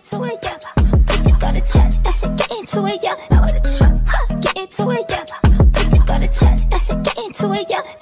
into it, yeah. If you go to church, I said get into it, yeah. Now with a truck, huh? Get into it, yeah. If you go to church, I said get into it, yeah.